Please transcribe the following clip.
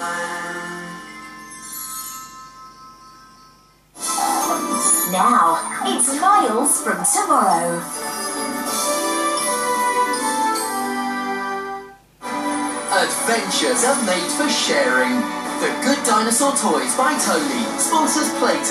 Now, it's Miles from tomorrow. Adventures are made for sharing. The Good Dinosaur Toys by Tony sponsors Playtime.